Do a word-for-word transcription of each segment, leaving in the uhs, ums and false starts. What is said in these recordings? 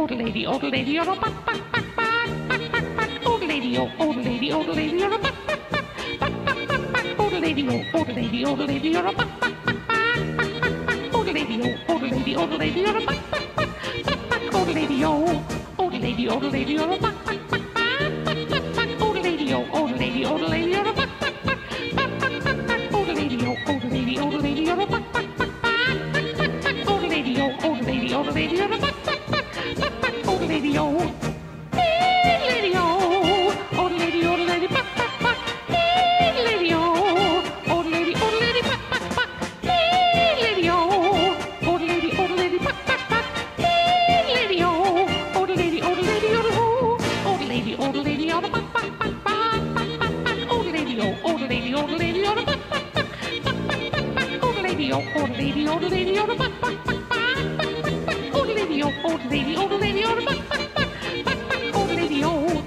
old lady, old lady, old buck, buck, buck, buck, old lady, old old lady, old lady, old buck, buck, buck, buck, buck, buck, old lady, old old lady, old lady, old buck, buck, buck, buck, old lady, old old lady, old lady, old buck, buck, buck, buck, old lady, old old lady, old lady, old buck, buck, buck, buck, old lady, old old lady, old lady, old buck, buck, buck, buck, buck, buck, old lady, old old lady, old lady, old buck, buck, buck, buck, old lady, old old lady, old lady, old buck, buck, buck, buck, old lady, old lady, old old lady, old lady, buck, buck, buck, lady, old old lady, old lady, buck, buck, buck, lady, old old lady, old lady, buck, buck, buck, lady, old old lady, old lady, old old lady, old lady, old buck, buck, buck, buck, old lady, old old lady, old lady, old buck, buck, buck, buck, old lady, old old lady, old lady, old buck, buck, buck, buck, old lady, old old lady, old lady, old buck, buck, buck, buck, old lady, old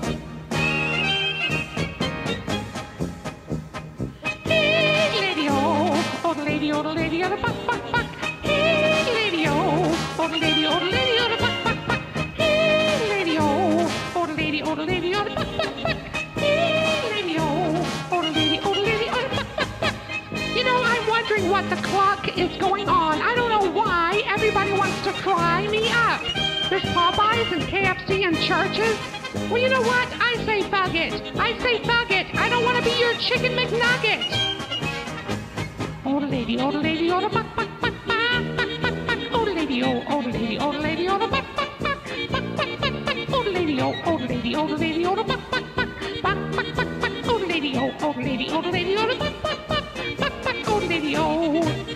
lady, old old lady, old lady, old buck, buck, buck, lady, old old lady, old lady, old buck, buck, buck, lady, old old lady, old lady, old buck, buck, buck, lady, old old lady, old lady, old buck, buck, buck. You know, I'm wondering what the clock is going on. I don't know why everybody wants to fry me up. There's Popeyes and K F C and churches. Well, you know what? I say fuck it. I say fuck it. I don't want to be your chicken McNugget. Old lady, old lady, old buck, buck, buck, buck, buck, buck, buck, old lady, old, old lady, old lady, old buck, buck, buck, buck, buck, buck, buck, old lady, old, old lady, old lady, old buck, buck, buck, buck, buck, buck, buck, old lady, old, old lady, old lady, old buck, buck, buck, buck, buck, old lady, old.